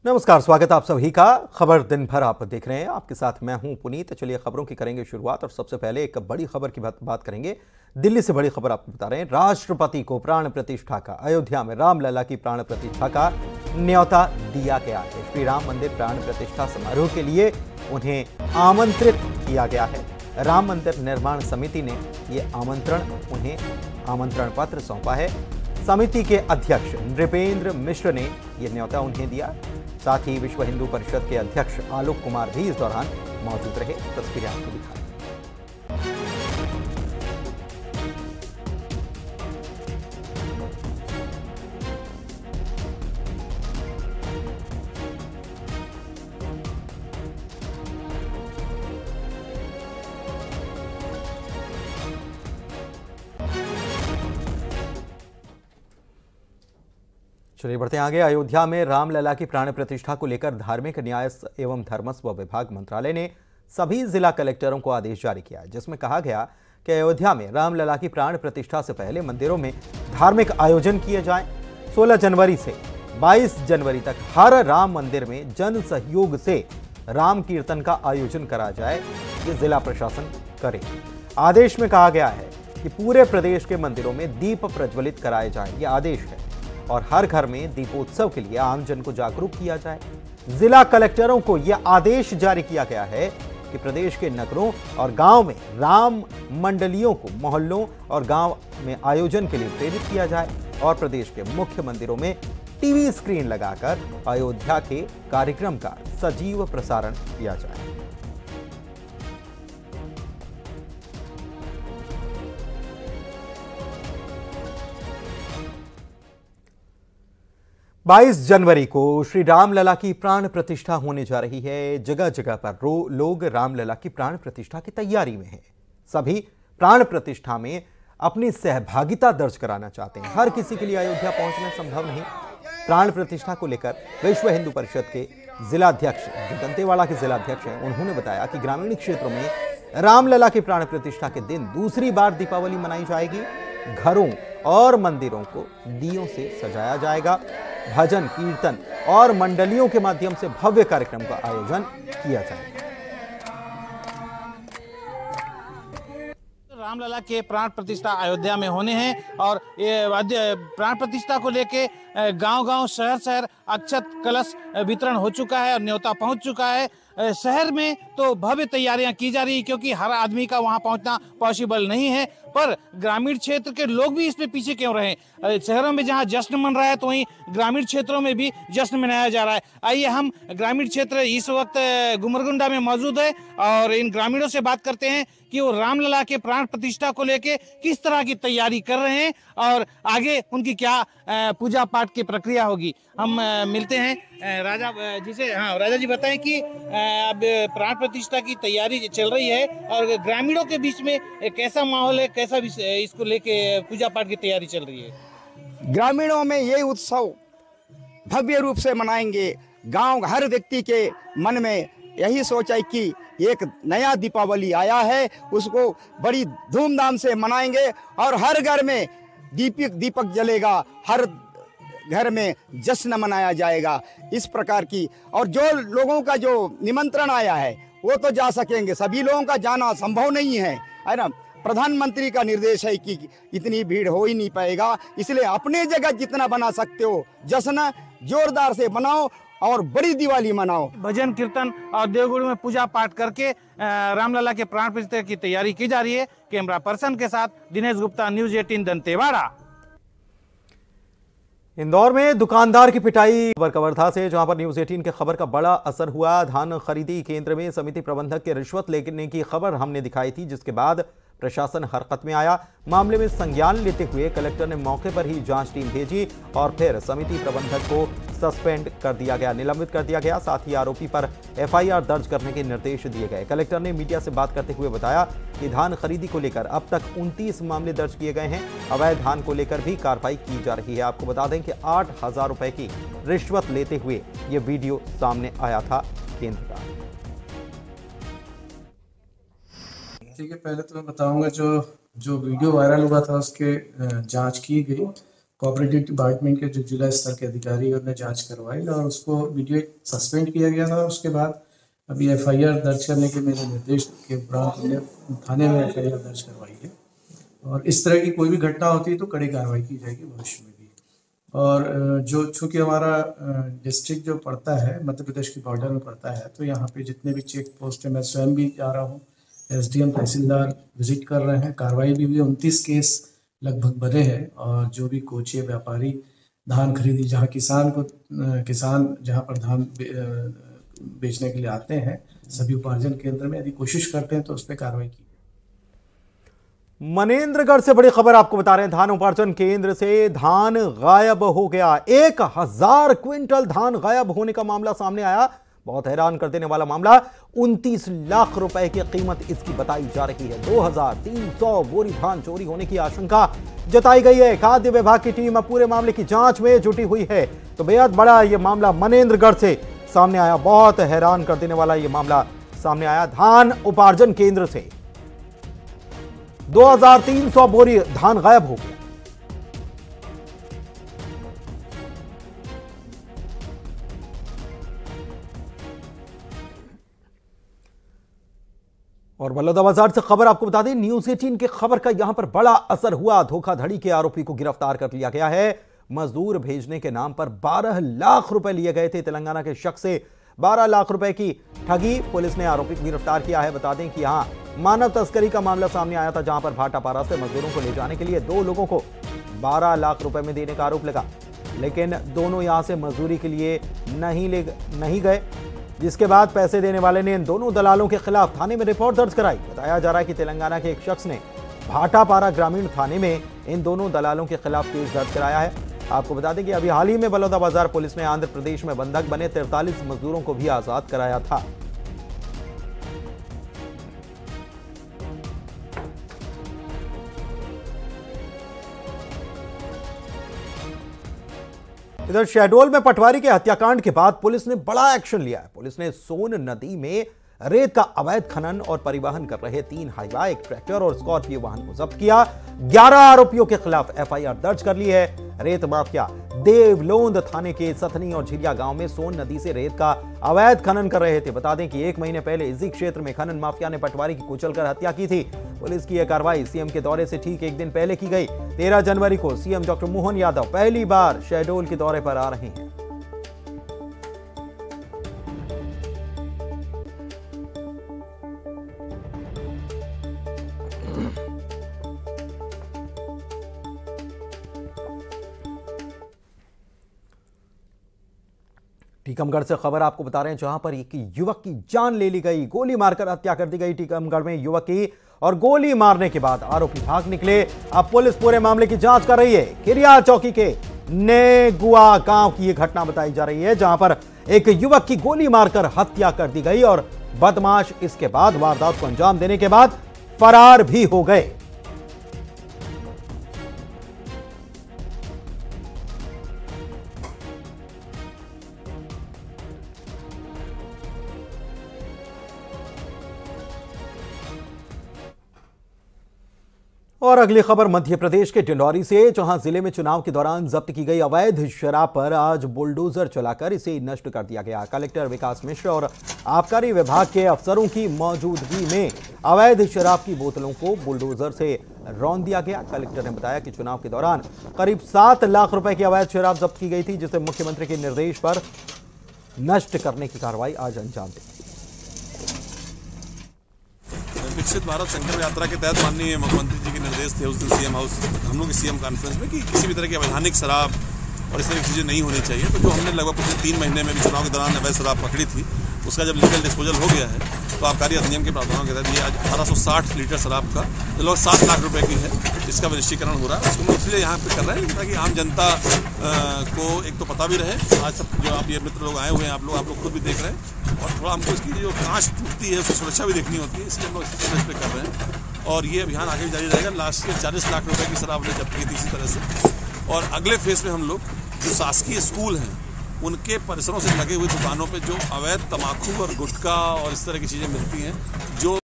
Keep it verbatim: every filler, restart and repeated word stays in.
नमस्कार, स्वागत है आप सभी का। खबर दिन भर आप देख रहे हैं, आपके साथ मैं हूं पुनीत। चलिए खबरों की करेंगे शुरुआत और सबसे पहले एक बड़ी खबर की बात बात करेंगे। दिल्ली से बड़ी खबर आपको बता रहे हैं। राष्ट्रपति को प्राण प्रतिष्ठा का, अयोध्या में रामलला की प्राण प्रतिष्ठा का न्योता दिया गया है। श्री राम मंदिर प्राण प्रतिष्ठा समारोह के लिए उन्हें आमंत्रित किया गया है। राम मंदिर निर्माण समिति ने ये आमंत्रण उन्हें आमंत्रण पत्र सौंपा है। समिति के अध्यक्ष नृपेंद्र मिश्र ने यह न्योता उन्हें दिया। साथ ही विश्व हिंदू परिषद के अध्यक्ष आलोक कुमार भी इस दौरान मौजूद रहे। तस्वीरें आपको दिखा चलिए बढ़ते हैं आगे। अयोध्या में रामलला की प्राण प्रतिष्ठा को लेकर धार्मिक न्याय एवं धर्मस्व विभाग मंत्रालय ने सभी जिला कलेक्टरों को आदेश जारी किया, जिसमें कहा गया कि अयोध्या में रामलला की प्राण प्रतिष्ठा से पहले मंदिरों में धार्मिक आयोजन किए जाएं। सोलह जनवरी से बाईस जनवरी तक हर राम मंदिर में जन सहयोग से राम कीर्तन का आयोजन करा जाए, ये जिला प्रशासन करे। आदेश में कहा गया है कि पूरे प्रदेश के मंदिरों में दीप प्रज्वलित कराए जाएं, ये आदेश है। और हर घर में दीपोत्सव के लिए आमजन को जागरूक किया जाए। जिला कलेक्टरों को यह आदेश जारी किया गया है कि प्रदेश के नगरों और गांव में राम मंडलियों को मोहल्लों और गांव में आयोजन के लिए प्रेरित किया जाए और प्रदेश के मुख्य मंदिरों में टीवी स्क्रीन लगाकर अयोध्या के कार्यक्रम का सजीव प्रसारण किया जाए। बाईस जनवरी को श्री रामलला की प्राण प्रतिष्ठा होने जा रही है। जगह जगह पर रो लोग रामलला की प्राण प्रतिष्ठा की तैयारी में हैं। सभी प्राण प्रतिष्ठा में अपनी सहभागिता दर्ज कराना चाहते हैं। हर किसी के लिए अयोध्या पहुंचना संभव नहीं। प्राण प्रतिष्ठा को लेकर विश्व हिंदू परिषद के जिलाध्यक्ष, जो दंतेवाड़ा के जिलाध्यक्ष हैं, उन्होंने बताया कि ग्रामीण क्षेत्रों में रामलला की प्राण प्रतिष्ठा के दिन दूसरी बार दीपावली मनाई जाएगी। घरों और मंदिरों को दियों से सजाया जाएगा। भजन कीर्तन और मंडलियों के माध्यम से भव्य कार्यक्रम का आयोजन किया जाएगा। रामलला के प्राण प्रतिष्ठा अयोध्या में होने हैं और ये प्राण प्रतिष्ठा को लेके गांव-गांव, शहर-शहर अक्षत कलश वितरण हो चुका है और न्योता पहुंच चुका है। शहर में तो भव्य तैयारियां की जा रही है क्योंकि हर आदमी का वहां पहुंचना पॉसिबल नहीं है, पर ग्रामीण क्षेत्र के लोग भी इसमें पीछे क्यों रहे। शहरों में जहां जश्न मन रहा है तो वहीं ग्रामीण क्षेत्रों में भी जश्न मनाया जा रहा है। आइए हम ग्रामीण क्षेत्र इस वक्त गुमरगुंडा में मौजूद है और इन ग्रामीणों से बात करते हैं कि वो रामलला के प्राण प्रतिष्ठा को लेके किस तरह की तैयारी कर रहे हैं और आगे उनकी क्या पूजा पाठ की प्रक्रिया होगी। हम मिलते हैं राजा जी से। हाँ राजा जी, बताएं कि अब प्राण प्रतिष्ठा की तैयारी चल रही है और ग्रामीणों के बीच में कैसा माहौल है, कैसा इसको लेके पूजा पाठ की तैयारी चल रही है। ग्रामीणों में ये उत्सव भव्य रूप से मनाएंगे। गांव हर व्यक्ति के मन में यही सोच है कि एक नया दीपावली आया है, उसको बड़ी धूमधाम से मनाएंगे और हर घर में दीपक दीपक जलेगा, हर घर में जश्न मनाया जाएगा। इस प्रकार की, और जो लोगों का जो निमंत्रण आया है वो तो जा सकेंगे, सभी लोगों का जाना संभव नहीं है, है ना। प्रधानमंत्री का निर्देश है कि इतनी भीड़ हो ही नहीं पाएगा, इसलिए अपने जगह जितना बना सकते हो जश्न जोरदार से बनाओ और बड़ी दिवाली मनाओ। भजन कीर्तन और देवगुरु में पूजा पाठ करके रामलला के प्राण प्रतिष्ठा की तैयारी की जा रही है। कैमरा पर्सन के साथ दिनेश गुप्ता, न्यूज अठारह दंतेवाड़ा। इंदौर में दुकानदार की पिटाई खबर कवर्धा से, जहां पर न्यूज अठारह के खबर का बड़ा असर हुआ। धान खरीदी केंद्र में समिति प्रबंधक के रिश्वत लेने की खबर हमने दिखाई थी, जिसके बाद प्रशासन हरकत में आया। मामले में संज्ञान लेते हुए कलेक्टर ने मौके पर ही जांच टीम भेजी और फिर समिति प्रबंधक को सस्पेंड कर दिया गया, निलंबित कर दिया गया। साथ ही आरोपी पर एफआईआर दर्ज करने के निर्देश दिए गए। कलेक्टर ने मीडिया से बात करते हुए बताया कि धान खरीदी को लेकर अब तक उनतीस मामले दर्ज किए गए हैं। अवैध धान को लेकर भी कार्रवाई की जा रही है। आपको बता दें कि आठ हजार रुपए की रिश्वत लेते हुए ये वीडियो सामने आया था केंद्र का। ठीक है, पहले तो मैं बताऊंगा जो जो वीडियो वायरल हुआ था उसके जांच की गई। कोऑपरेटिव डिपार्टमेंट के जो जिला स्तर के अधिकारी हैं उन्होंने जांच करवाई और उसको इमीडिएट सस्पेंड किया गया था। उसके बाद अभी एफ आई आर दर्ज करने के मेरे निर्देश के उपरांत हमने थाने में एफ आई आर दर्ज करवाई है और इस तरह की कोई भी घटना होती है तो कड़ी कार्रवाई की जाएगी भविष्य में भी। और जो चूँकि हमारा डिस्ट्रिक्ट जो पड़ता है मध्य प्रदेश की बॉर्डर में पड़ता है, तो यहाँ पे जितने भी चेक पोस्ट है मैं स्वयं भी जा रहा हूँ, एस डी एम तहसीलदार विजिट कर रहे हैं, कार्रवाई भी हुई, उनतीस केस लगभग बने हैं। और जो भी कोचिए व्यापारी धान खरीदी, जहाँ किसान को किसान जहाँ पर धान बेचने के लिए आते हैं, सभी उपार्जन केंद्र में यदि कोशिश करते हैं तो उस पर कार्रवाई की। मनेंद्रगढ़ से बड़ी खबर आपको बता रहे हैं, धान उपार्जन केंद्र से धान गायब हो गया। एक हजार क्विंटल धान गायब होने का मामला सामने आया। बहुत हैरान कर देने वाला मामला। उनतीस लाख रुपए की कीमत इसकी बताई जा रही है। दो हजार तीन सौ बोरी धान चोरी होने की आशंका जताई गई है। खाद्य विभाग की टीम अब पूरे मामले की जांच में जुटी हुई है। तो बेहद बड़ा यह मामला मनेंद्रगढ़ से सामने आया। बहुत हैरान कर देने वाला यह मामला सामने आया। धान उपार्जन केंद्र से दो हजार तीन सौ बोरी धान गायब हो गया। और बलौदाबाजार से खबर आपको बता दें, न्यूज अठारह की खबर का यहां पर बड़ा असर हुआ। धोखाधड़ी के आरोपी को गिरफ्तार कर लिया गया है। मजदूर भेजने के नाम पर बारह लाख रुपए लिए गए थे। तेलंगाना के शख्स से बारह लाख रुपए की ठगी। पुलिस ने आरोपी को गिरफ्तार किया है। बता दें कि यहां मानव तस्करी का मामला सामने आया था, जहां पर भाटापारा से मजदूरों को ले जाने के लिए दो लोगों को बारह लाख रुपए में देने का आरोप लगा, लेकिन दोनों यहां से मजदूरी के लिए नहीं ले नहीं गए, जिसके बाद पैसे देने वाले ने इन दोनों दलालों के खिलाफ थाने में रिपोर्ट दर्ज कराई। बताया जा रहा है कि तेलंगाना के एक शख्स ने भाटापारा ग्रामीण थाने में इन दोनों दलालों के खिलाफ केस दर्ज कराया है। आपको बता दें कि अभी हाल ही में बलौदाबाजार पुलिस ने आंध्र प्रदेश में बंधक बने तैंतालीस मजदूरों को भी आजाद कराया था। इधर शहडोल में पटवारी के हत्याकांड के बाद पुलिस ने बड़ा एक्शन लिया है। पुलिस ने सोन नदी में रेत का अवैध खनन और परिवहन कर रहे तीन हाईवा, एक ट्रैक्टर और स्कॉर्पियो वाहन को जब्त किया। ग्यारह आरोपियों के खिलाफ एफ आई आर दर्ज कर ली है। रेत माफिया देवलोंद थाने के सथनी और झिलिया गांव में सोन नदी से रेत का अवैध खनन कर रहे थे। बता दें कि एक महीने पहले इसी क्षेत्र में खनन माफिया ने पटवारी की कुचलकर हत्या की थी। पुलिस की यह कार्रवाई सीएम के दौरे से ठीक एक दिन पहले की गई। तेरह जनवरी को सीएम डॉक्टर मोहन यादव पहली बार शहडोल के दौरे पर आ रहे हैं। टीकमगढ़ से खबर आपको बता रहे हैं, जहां पर एक युवक की जान ले ली गई, गोली मारकर हत्या कर दी गई। टीकमगढ़ में युवक की और गोली मारने के बाद आरोपी भाग निकले। अब पुलिस पूरे मामले की जांच कर रही है। किरिया चौकी के नेगुआ गांव की यह घटना बताई जा रही है, जहां पर एक युवक की गोली मारकर हत्या कर दी गई और बदमाश इसके बाद वारदात को अंजाम देने के बाद फरार भी हो गए। और अगली खबर मध्य प्रदेश के डिंडौरी से, जहां जिले में चुनाव के दौरान जब्त की गई अवैध शराब पर आज बुलडोजर चलाकर इसे नष्ट कर दिया गया। कलेक्टर विकास मिश्र और आबकारी विभाग के अफसरों की मौजूदगी में अवैध शराब की बोतलों को बुलडोजर से रौंद दिया गया। कलेक्टर ने बताया कि चुनाव के दौरान करीब सात लाख रुपए की अवैध शराब जब्त की गई थी, जिसे मुख्यमंत्री के निर्देश पर नष्ट करने की कार्रवाई आज अंजाम दी। विकसित भारत संकल्प यात्रा के तहत माननीय मुख्यमंत्री जी के निर्देश थे उस दिन सीएम हाउस हम लोग के सीएम कॉन्फ्रेंस में कि किसी भी तरह की अवैधानिक शराब और इस तरह की चीज़ें नहीं होनी चाहिए। तो जो हमने लगभग पिछले तीन महीने में भी चुनाव के दौरान अवैध शराब पकड़ी थी, उसका जब लीगल डिस्पोजल हो गया है तो आबकारी अधिनियम के प्रावधानों के तहत ये आज अठारह सौ साठ लीटर शराब का जो लगभग सात लाख रुपए की है, इसका रजिस्ट्रीकरण हो रहा है। उसको हम इसलिए यहाँ पे कर रहे हैं ताकि आम जनता को एक तो पता भी रहे। आज सब जो आप ये मित्र लोग आए हुए हैं, आप लोग आप लोग खुद भी देख रहे हैं, और थोड़ा हमको इसकी जो कांच टूटती है उसकी सुरक्षा भी देखनी होती है, इसलिए हम लोग इस पे कर रहे हैं। और ये अभियान आगे भी जारी रहेगा। लास्ट ईयर चालीस लाख रुपए की शराब हमने जब्त की थी इसी तरह से। और अगले फेज में हम लोग जो शासकीय स्कूल हैं उनके परिसरों से लगे हुए दुकानों पे जो अवैध तम्बाकू और गुटखा और इस तरह की चीज़ें मिलती हैं, जो